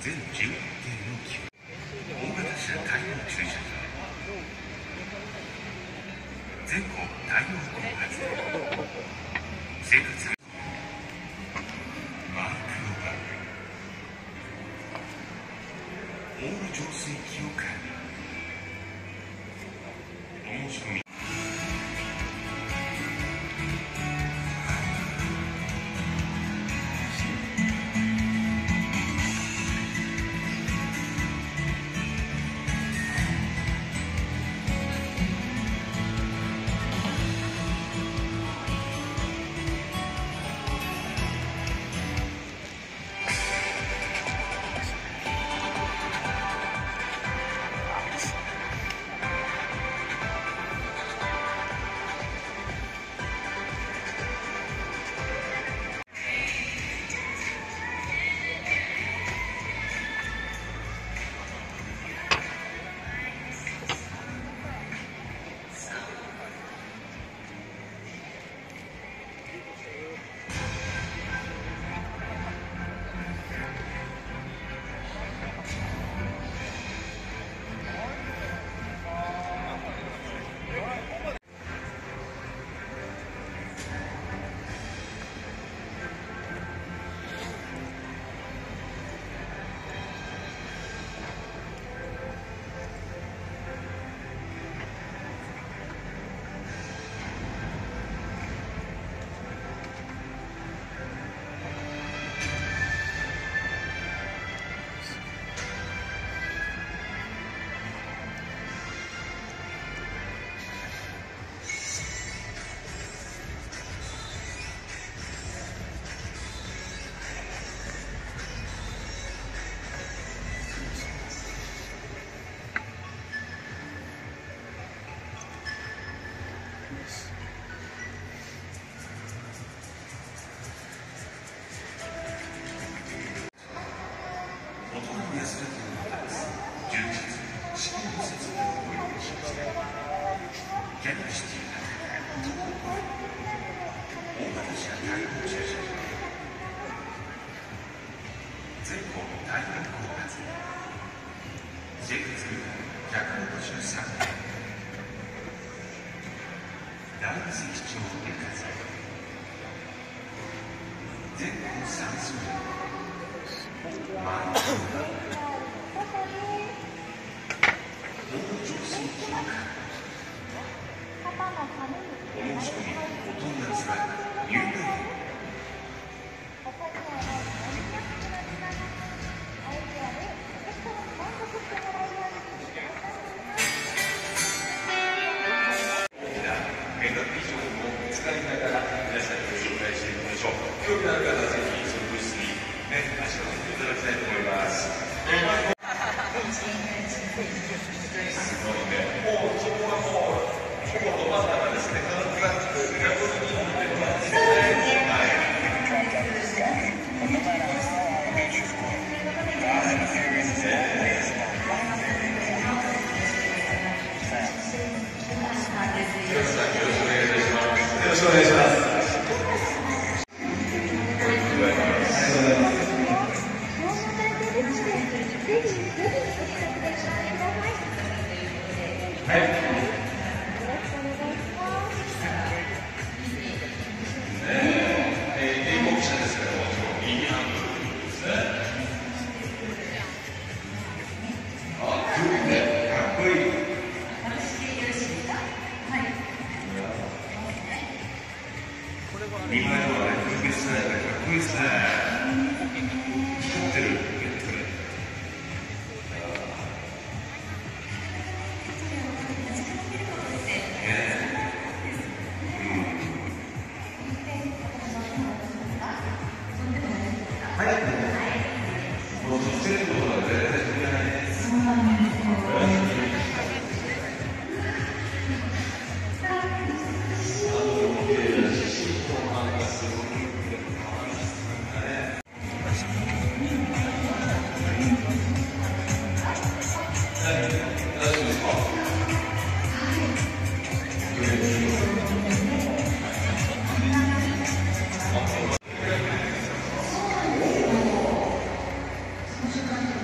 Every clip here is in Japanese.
全16件の大型車対応駐車場、全校対応後発生活マイクロバンオール浄水器を管理、お申し込み時間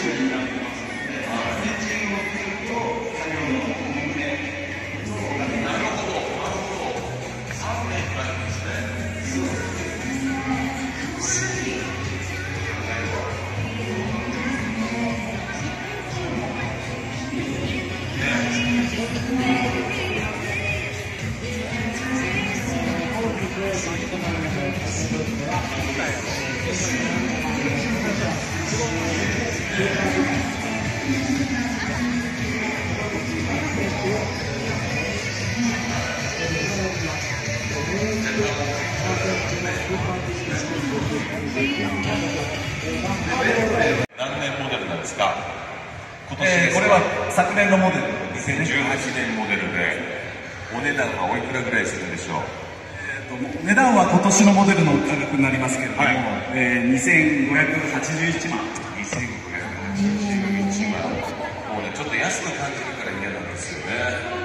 何年モデルなんですか？今年ですか？ これは昨年のモデルですね。 2018年モデルで、お値段はおいくらぐらいするんでしょう？ 値段は今年のモデルの価格になりますけれども、 はい、 2581万。 2581万。もうね、ちょっと安く感じるから嫌なんですよね。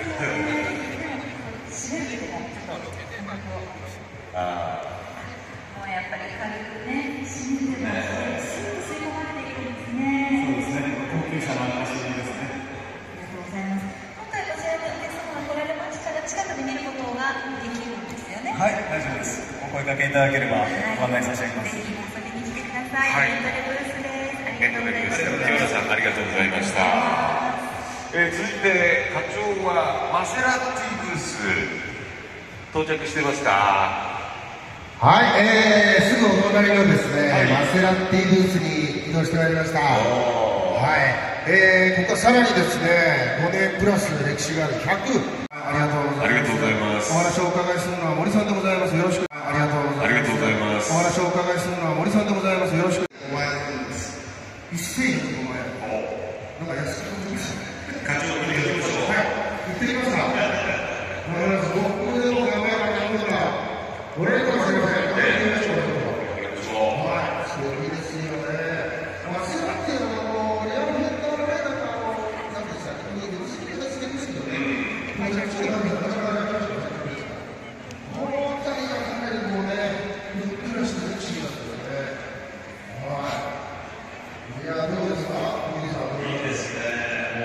あもうやっぱり軽くね、信じてもスッと吸い込まれていくんですね。 そうですね。高級車の証ですね。 ありがとうございます。今回こちらにお客様が来られましたら近くで見ることができるんですよね。 はい、大丈夫です。お声掛けいただければご案内差し上げます。 ぜひ遊びに来てください。 はい、 エントレブースです。ありがとうございます。 木村さん、ありがとうございました。続いて、課長はマセラティブース、到着してますか？ はい、すぐお隣のですね、マセラティブースに移動してまいりました。はい、ここはさらにですね、5年プラス歴史がある100。ありがとうございます。 ありがとうございます。 お話をお伺いするのは森さんでございます。よろしく。ありがとうございます。 ありがとうございます。 お話をお伺いするのは森さんでございます。よろしく。お前です。一斉にお前。なんか安く感じましたね。 課長、行ってみましょう。 はい、行ってきました。僕でも名前が何だか。これかもしれません。はい、そういいですよね。マセラティはリアルヘッダーライダーがなんでしたっけ？良すぎが好きですよね。めちゃくちゃなんです。この辺りがかなりもうね、ふっくらした歴史だったよね。はい。いや、どうですか？いいですね。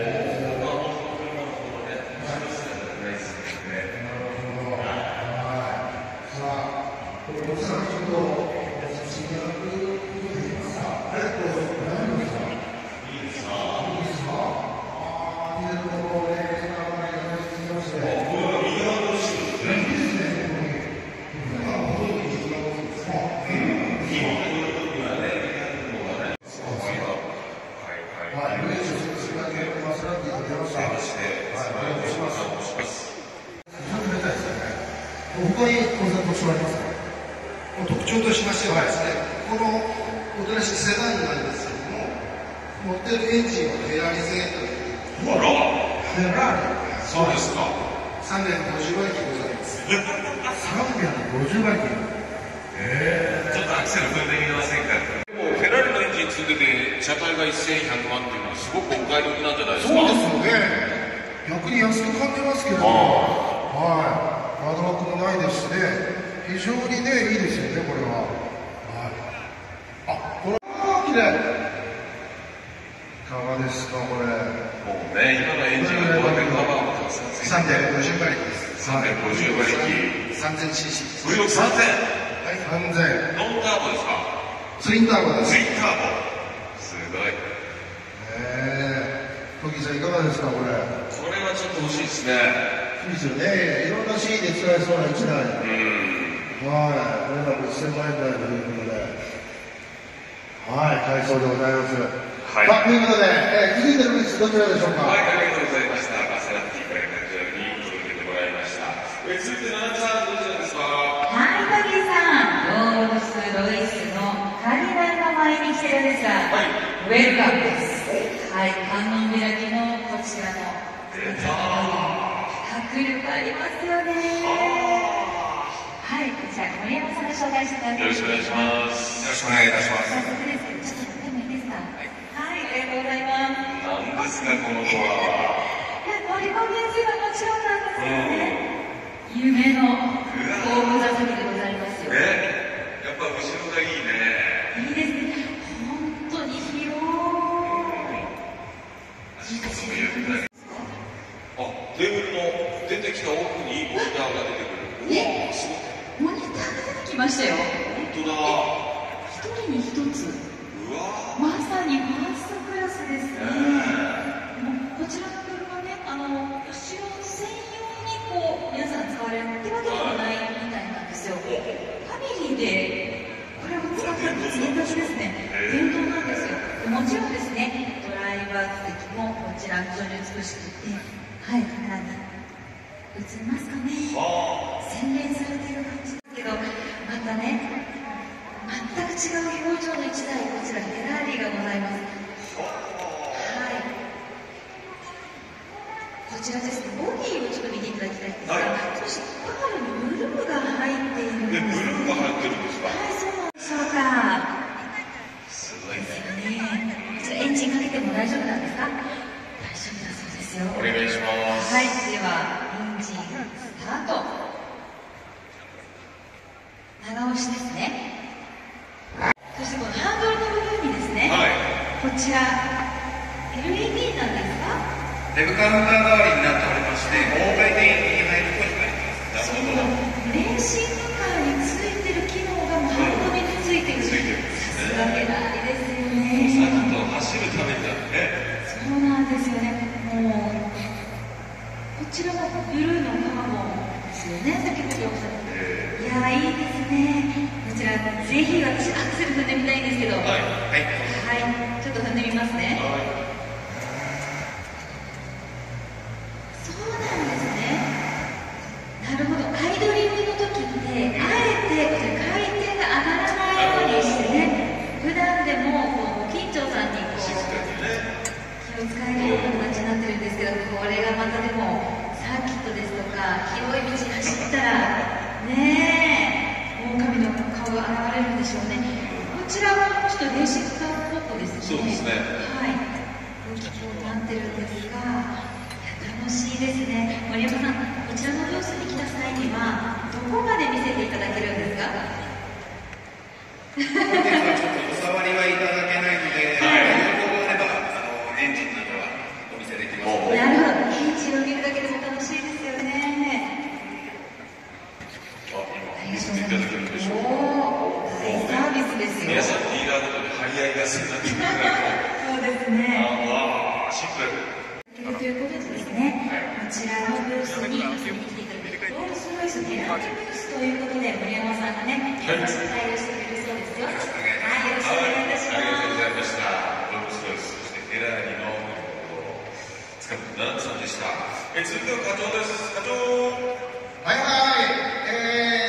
他にご特徴ありますか？特徴としましてはですね、このおとなしいセダンなんですけども、乗ってるエンジンはフェラーリ製という。 あら、 フェラーリ。 そうですか。 350馬力ございます。350馬力。 ちょっとアクセル踏んでみませんか？でもフェラーリのエンジン積んでて車体が1100万っていうのはすごくお買い得なんじゃないですか？ そうですよね。逆に安く感じますけど、はい。ハードワークもないですしね、非常にね、いいですよね、これは。はい。あ、これは綺麗。いかがですか、これ。 もうね、今のエンジンはこうやってカバーもたくさんついて 350馬力です。 350馬力。 3000cc。 風力3000。 はい、3000。 ノンターボですか？ ツインターボです。 ツインターボ。すごい。 トキさんいかがですか、これ。 これはちょっと欲しいですね。 いいですよね。いろんなシーンで使えそうな1台。はい。これが1000万円台ということで。はい。改装でございます。 はい。 ということで、続いてのニュースどちらでしょうか。 はい、ありがとうございました。マセラティから会長に届けてもらいました。続いて奈々さんどちらですか？ はい、トキさん、ロールスロイスのカリナが前に来てるんですが、 はい、 ウェルカムです。はい、観音開きのこちらの迫力ありますよね。はい、こちら森山さんで紹介していただきます。 よろしくお願いします。よろしくお願いいたします。 早速ですけど、ちょっと撮ってもいいですか？はい、ありがとうございます。 何ですかこのドアは。 乗り込みやすいのはもちろんなんですよね。夢の後部座席でございますよ。 やっぱ後ろがいいね。 いいですね。本当に広が奥にモニターが出てくる。 ね、 すごい。 モニターが出てきましたよ。 本当だ。 一人に一つ。 うわまさにファーストクラスですね。もうこちらの車ね、後ろ専用にこう皆さん使われるってわけではないみたいなんですよ。ファミリーでこれを使ったって選択ですね。電動なんですよ。もちろんですね、ドライバー席もこちら非常に美しくて、はい、カメラに映りますかね。洗練されている感じですけど、またね、全く違う表情の1台、こちらフェラーリがございます。はい。こちらですね、ボディをちょっと見ていただきたいんですが、少しパールのブルーが入っているんです。 ブルーが入ってるんですか。 はい、そうなんでしょうか。 すごいね。 こちらエンジンかけても大丈夫なんですか？大丈夫だそうですよ。 お願いします。 はい、ではエンジンスタート。長押しですね。そしてこのハンドルの部分にですね、こちら LED なんですか？ デブカウンター代わりになっておりまして、大回転に入ると光ります。 そう、レーシングカーについてる機能がハンドルについてる。さすがフェラーリですよね。 さっきと走るためにだってね。 そうなんですよね。もうこちらもブルーのカーボンですよね。先ほどおっしゃって。いやいいですね。こちらぜひ私アクセル踏んでみたいんですけど。はい。ちょっと踏んでみますね。そうなんですね。なるほど。アイドリングの時ってあえてこちら回転が上がらないようにしてね。普段でもこう緊張さんにこう気を使えるような形になってるんですけど、これがまたでもサーキットですとか広い道に走ったらねえ、狼の顔が現れるんでしょうね。こちらはちょっとレーシングカーっぽくですね。 そうですね。 はい。大きくなってるんですが、楽しいですね。森山さん、こちらのブースに来た際にはどこまで見せていただけるんですか？ 本日はちょっとお触りはいただけないので、ここでエンジンなどはお見せできますので。 なるほど。エンジンを見るだけでも楽しいですよね。 見せていただけるんでしょうか。 大サービスですよ。 皆さんディーラーごとに張り合いがするなっていうぐらいそうですね。 シンプル。 ということでですね、こちらのブースに来ていただくロールスロイスフェラーリブースということで森山さんがね、対応してくれるそうですよ。はい、よろしくお願いいたします。 ありがとうございました。ロールスロイス、そしてフェラーリの塚本奈々さんでした。続いては課長です。課長。 はいはい、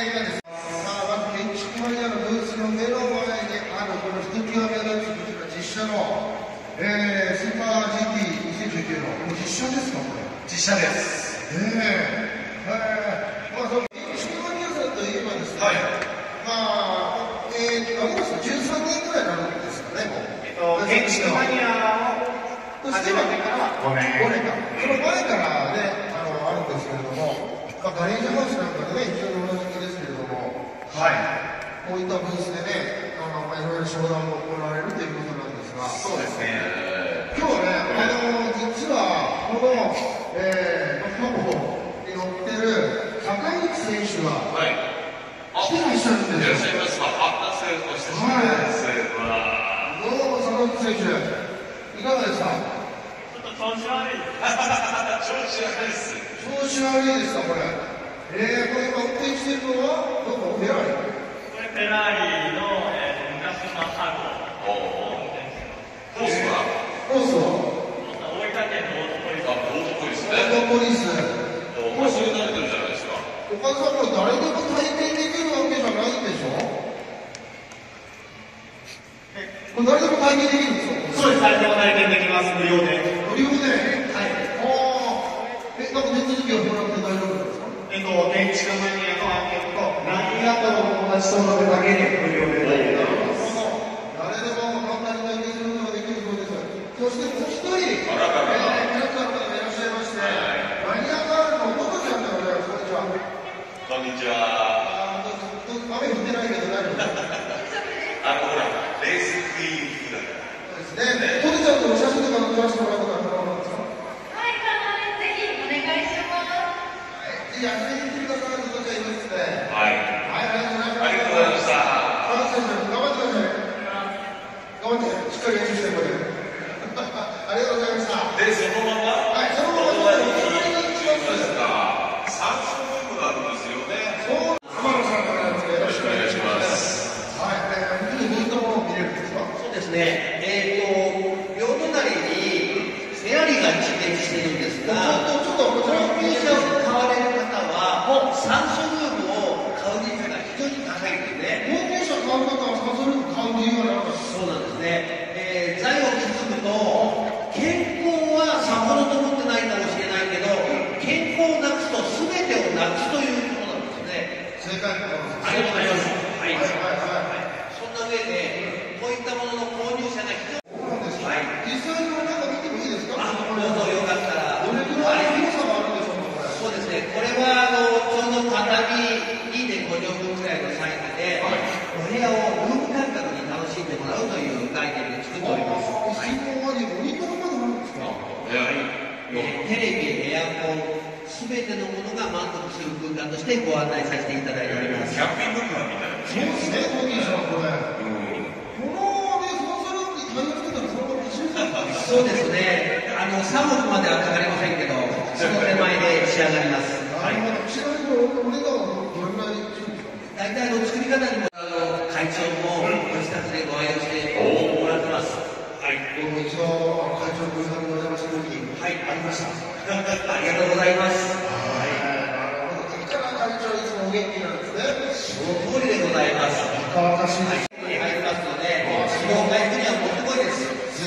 今です。まず建築マニアのブースの目の前にあるこのひときわ目立つこちら実写の、スーパー GT2019 のこれ実写ですか、これ。 実写です。 まあその建築マニアさんといえばですね、まあ何ですか、13年ぐらいになるんですかね、もう。 建築マニアを始めてからは5年か。その前からね、あるんですけれども、ガレージハウスなんかでね、非常におなじみですけれども、こういったブースでね、いろいろ商談も行われるということなんですが、 そうですね。 今日はね、実はこの、カモに乗ってる坂口選手が来てらっしゃるんですよ。 いらっしゃいますか。お久しぶりです。 どうも坂口選手、いかがですか？ 調子悪いです。 調子悪いですか、これ。これ今運転しているのは、どこ？フェラーリ？ これフェラーリの、昔のハードを運転してます。 コースはコースは大分県のオートポリスね。 オートポリス。 走り慣れてるじゃないですか。 岡田さん、これ誰でも体験できるわけじゃないんでしょ？これ誰でも体験できるんですか？ そうです、誰でも体験できます、無料で。 無料で？はい。なんか手続きをもらって大丈夫ですか？ 建築マニアのアンケートと、何やとの友達とのだけで無料で。 誰でも簡単に体験することができるそうです。そしてもう一人、キャラクターの方がいらっしゃいまして、マニアガールのトトちゃんでございます。こんにちは。 こんにちは。 雨降ってないけど大丈夫です。 ほら、レースクイーン風だから。 そうですね。トトちゃんとの写真とか撮らせてもらうことは可能なんですか？ はい、可能です。ぜひお願いします。 じで、そのまま、 はい、そのまま隣に行きました。3色分があるんですよね。 そう、天野さんからですね、よろしくお願いします。はい、どういったものを見れるんですか？ そうですね。両隣にフェアリーが一面してるんですが、 ちょっと、こちらをミュージアムを買われる方は、もうサンソルームを買う率が非常に高いんですね。 高級車買う方はサンソルーム買う理由は何ですか？ そうなんですね。財を築くと、健康はさほどと思ってないかもしれないけど、健康をなくすと全てをなくすということなんですね。 正解。 ありがとうございます。はい。 はい。 そんな上で、こういったものの購入者が非常にそうなんですか。 はい。 実際にこれなんか見てもいいですか？ どうぞよかったら。 どれくらいの広さがあるんでしょうか、これ。 そうですね。これはちょうど畳2.5畳分くらいのサイズで、お部屋をルーム感覚に楽しんでもらうという概念で作っております。はい。 モニターまであるんですか？ テレビ、エアコン、すべてのものが満足する空間としてご案内させていただいております。 キャンピングカーみたいな。 そうですね、高級車これ。このね、サンソルームに対応してたらそのまま走るんですか？ そうですね。3億まではかかりませんけど、その手前で仕上がります。 なるほど。ちなみにお値段はどれくらいするんですか？ 大体作り方にも会長もご自宅でご愛用してもらってます。はい。 どうも一度会長ごさんにお邪魔した時に、 はい、ありました。ありがとうございます。 はい。なるほど。だから会長いつもお元気なんですね。 その通りでございます。 若々しいです。 入りますので、使用回復にはもってこいです。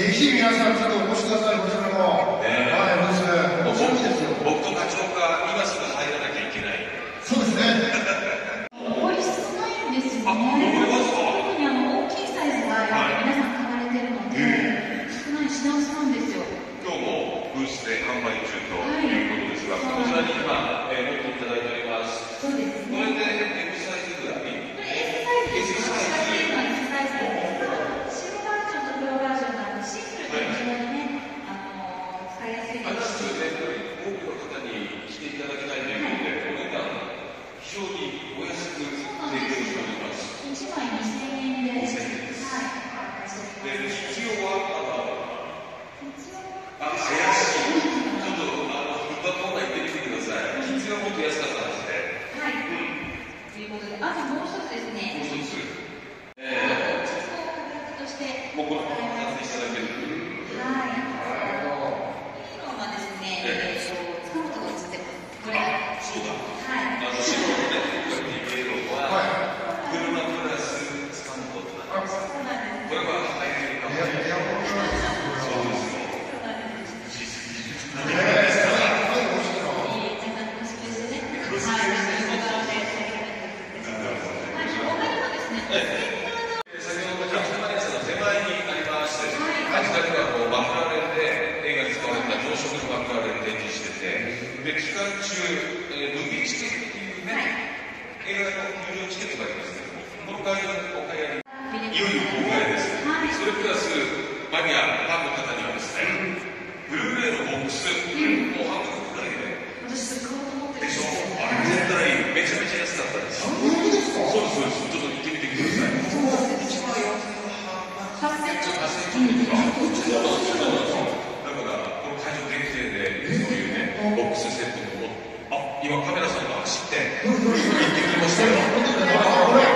ぜひ皆さんちょっとお越しください、こちらも。 ねはい、面白いですよ。 僕と課長が今すぐ入らなきゃいけない。 そうですね。 多い少ないんですよね。 思いますか？ 特に大きいサイズが皆さん買われてるので、少ない品薄なんですよ。 今日もブースで販売中ということですが、こちらに今、持っていただいております。 そうですこれね。 で M サイズぐらい？ これ S サイズです。下っていうのは S サイズですが、白バージョンと黒バージョンがシンプルで非常にね、使いやすい多ですし。 くの方に来ていただきたいということで、お値段、非常にお安く提供しております。 1枚2000円で、はい、お願いしておりで、 ます。 必要は、 必要怪しい。ちょっと、バッコーナー行ってみてください。必要はもっと安かったんですね。 はい。ということで、あともう一つですね。 もう一つ。 としてもうこのままやっていただける。 はい。ヒーローはですね、使うことが映ってます。これ。 そうだ。 はい。 白のね、こうやって見えるのは、車プラススタンドなんです。 そうなんです。 これは入れるかもしれない。そうですよ。で、期間中、麦チケットっていうね、映画の無料チケットがありますけども、この会場のお買い上げ、いよいよ公開です。それプラス、マニア、ファンの方にはですね、ブルーレイのボックス、もう半分くらいで、 私、買おうと思ってでしょ、あれ絶対めちゃめちゃ安かったです。そうです、そうです。ちょっと行ってみてください。 8000ちょっと。 だから、この会場限定で、そういうね、ボックスセットも、今カメラさんが走って、行ってきましたよ。これ。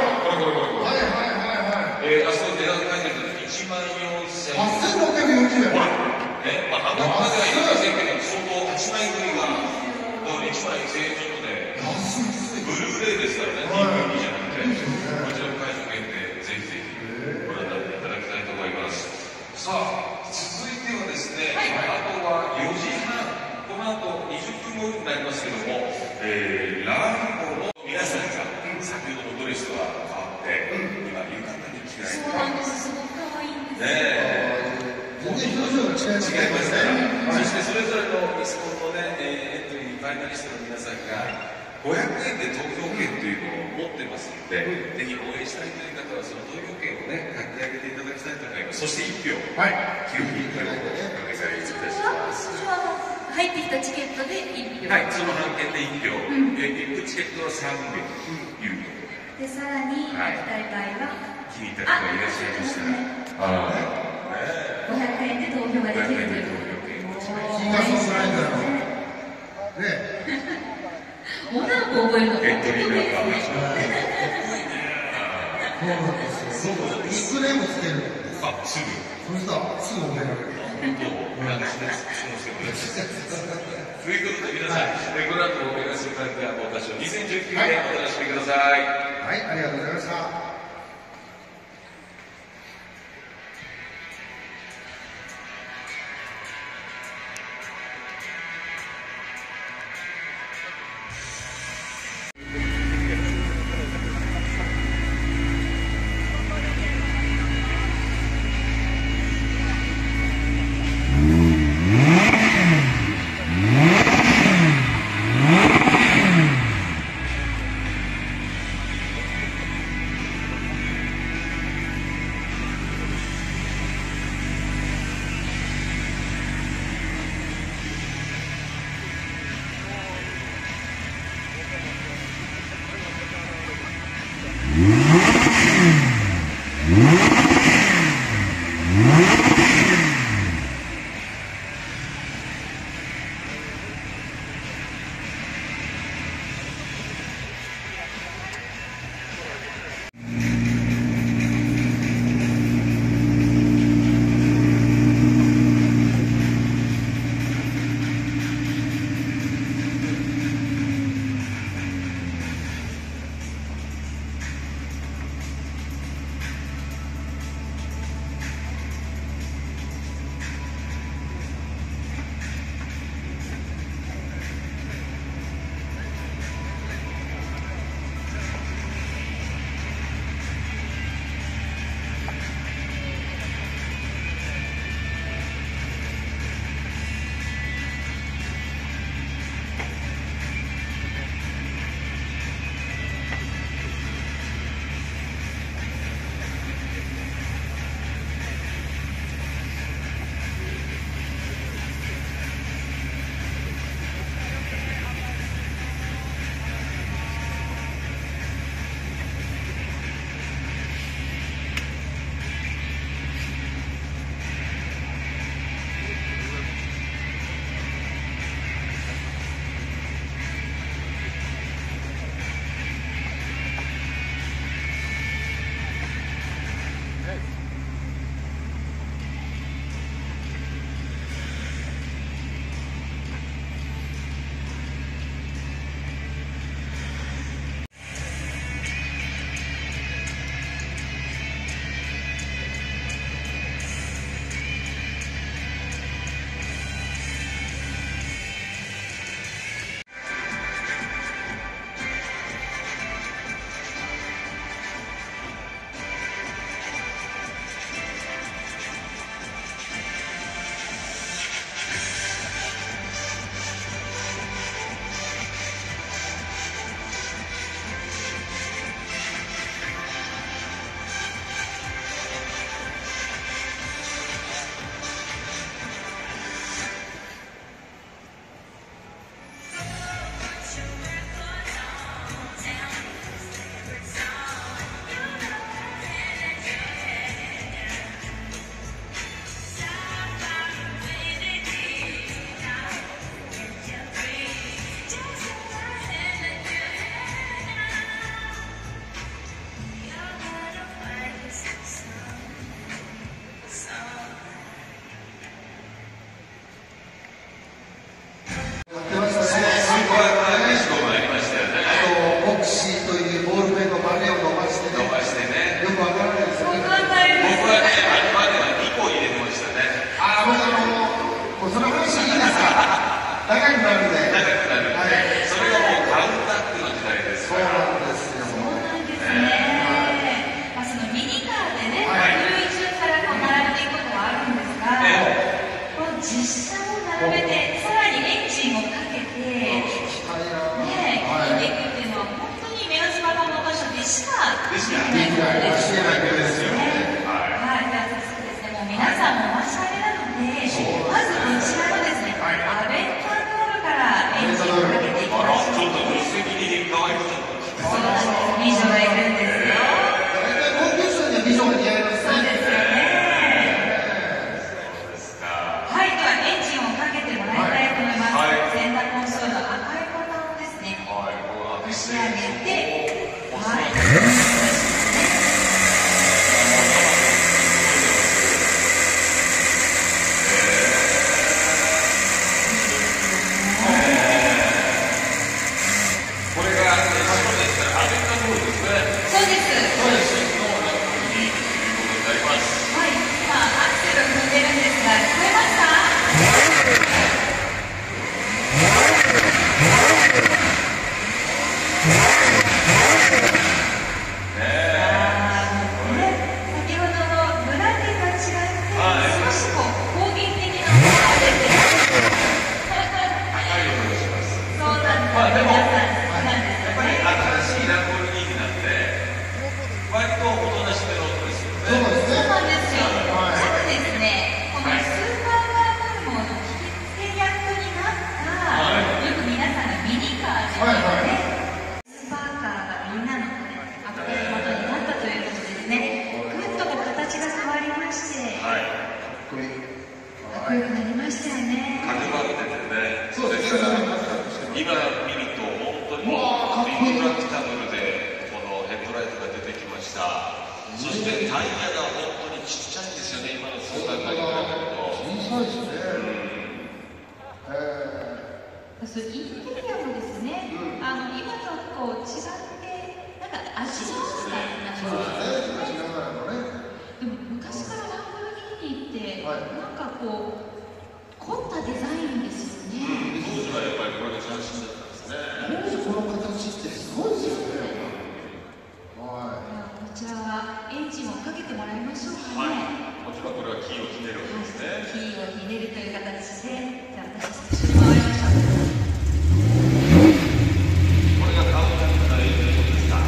あそこ値段書いてると14640円。ほら、ね、あのまでは言いませんけど、相当8枚組が、1枚1000円ちょっとで、ブルーレイですからね、DVD じゃなくて、こちらの会場限定、ぜひぜひご覧になっていただきたいと思います。さあ、続いてはですね、あとは4時半、この後20分後になりますけども、ランボの皆さんが先ほどのドレスとは変わって、今、浴衣に着替えて、 そうなんです。すごく可愛いんですよ。 全然表情が違いますね。 そしてそれぞれのミスコンのね、エントリー、ファイナリストの皆さんが、500円で投票権というのを持ってますので、ぜひ応援したいという方は、その投票権をね、書き上げていただきたいと思います。そして1票、9人ということでお願いいたします。 通常は入ってきたチケットで1票。 はい、その半券で1票、VIPチケットは3名ということで。 で、さらに、行きたい場合は、 気に入った方がいらっしゃいましたら、500 500円で投票ができるという。 円で投票権を持ちまモナコ覚えるのエントリーナンバー。 そうなんですよ。ニックネームつけるんです。 あ、すぐ。 そしたらすぐ覚えられる。 本当。なんか質問してください。ということで皆さん、この後目指すカルテアモーターショー2019年お楽しみください。 はい、ありがとうございました。 センターコンソールのしてタイヤが本当にちっちゃいんですよね、今のスーパーカーに比べると。 小さいですね。 そう、インテリアもですね、今とこう違って、なんか味の深いな感じですね。でも昔からランボルギーニって、なんかこう凝ったデザインですよね。 当時はやっぱりこれが斬新だったんですね。 当時この形ってすごいですよね。 こちらはエンジンをかけてもらいましょうかね。 もちろんこれはキーをひねるわけですね。 キーをひねるという形で、じゃあ私たち一緒に回りましょう。 これがカウンターからエンジンですか。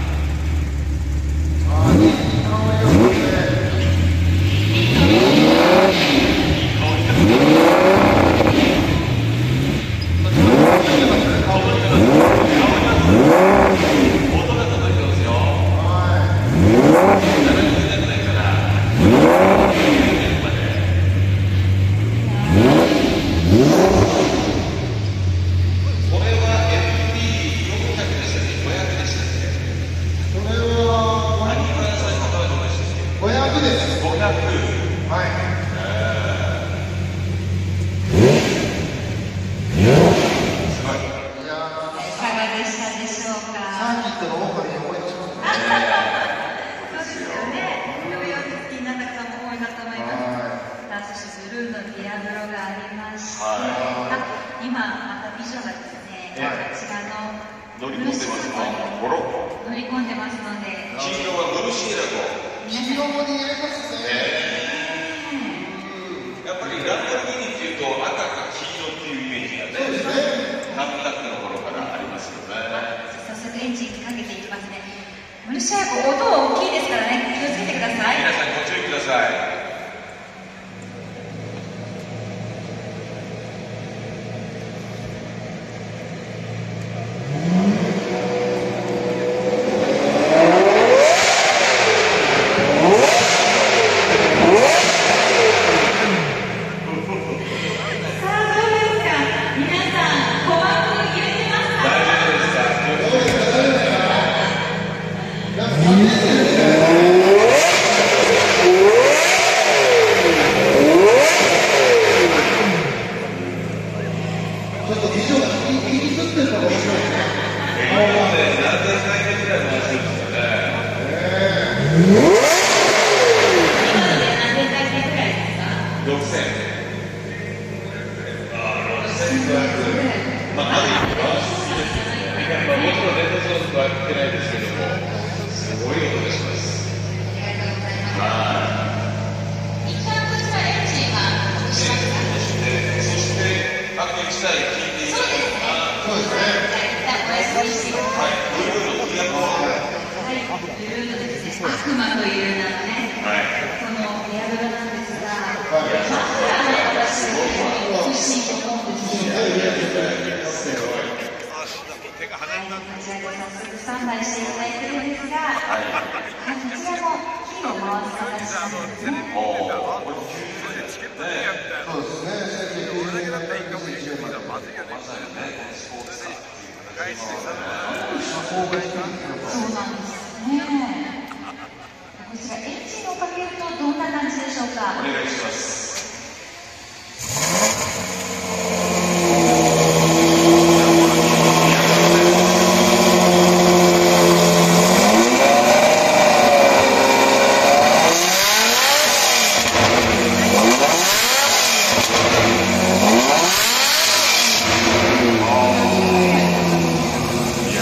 こ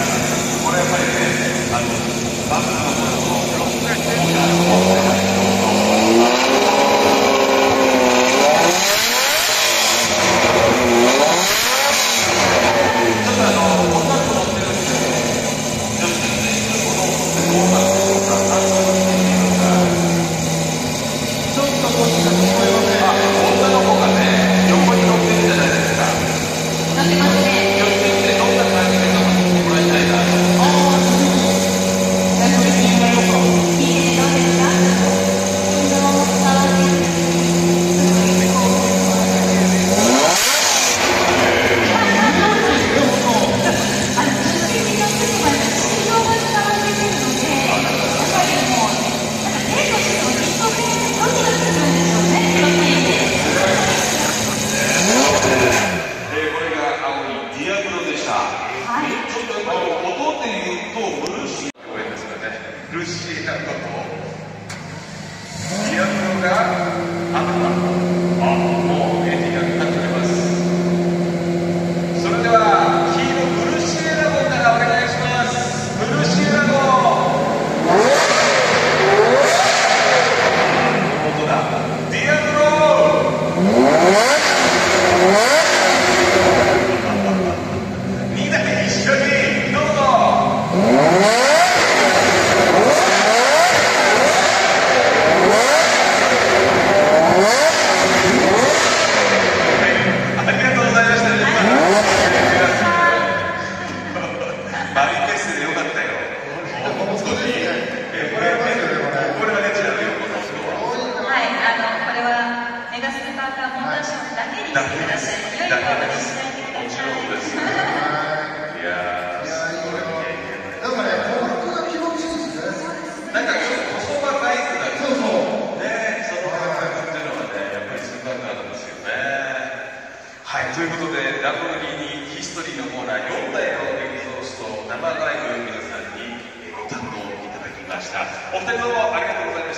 ということで、ランボルギーニヒストリーのコーナー4台のエキゾースト生ライブ皆さんにご堪能いただきました。お二人どうもありがとうございました。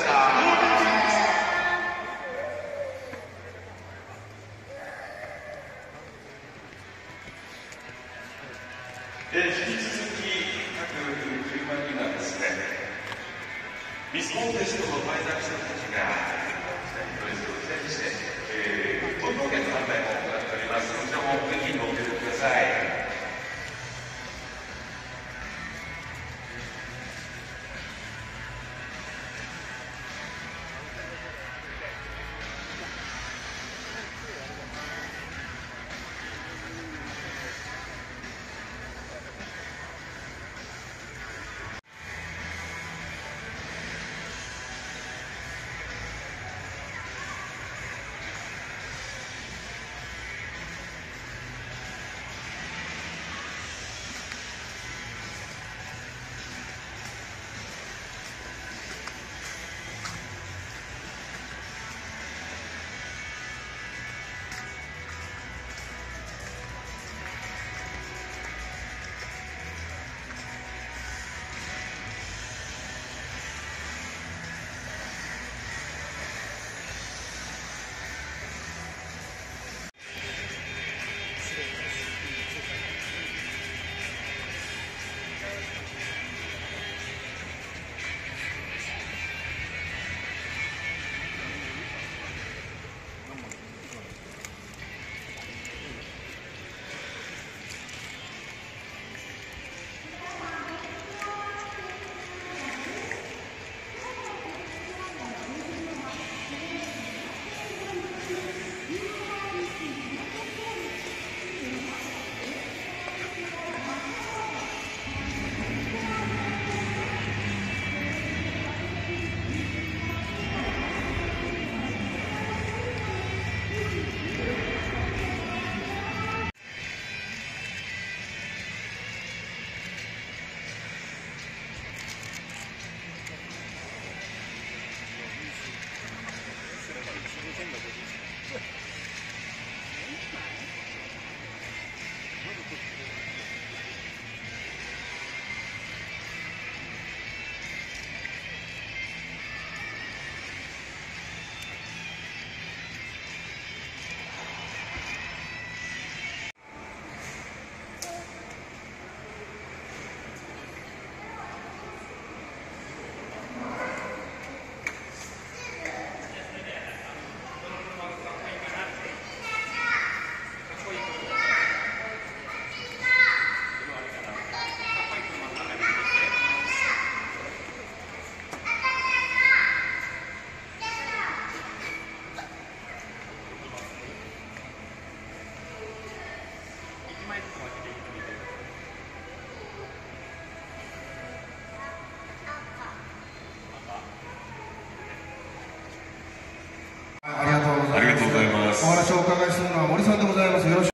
引き続き各10万人はですね、ミスコンテストのファイナルスターたちが